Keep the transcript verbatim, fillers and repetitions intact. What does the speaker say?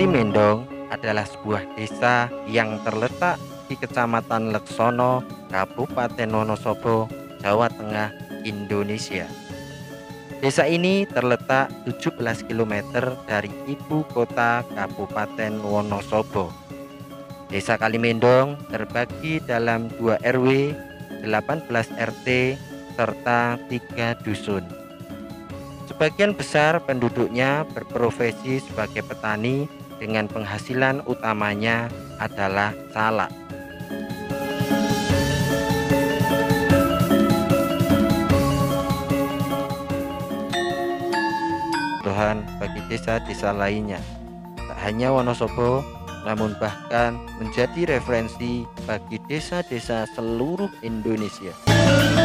Kalimendong adalah sebuah desa yang terletak di Kecamatan Leksono, Kabupaten Wonosobo, Jawa Tengah, Indonesia. Desa ini terletak tujuh belas kilometer dari ibu kota Kabupaten Wonosobo. Desa Kalimendong terbagi dalam dua R W, delapan belas R T, serta tiga dusun. Sebagian besar penduduknya berprofesi sebagai petani dengan penghasilan utamanya adalah salak. Tuhan bagi desa-desa lainnya, tak hanya Wonosobo, namun bahkan menjadi referensi bagi desa-desa seluruh Indonesia.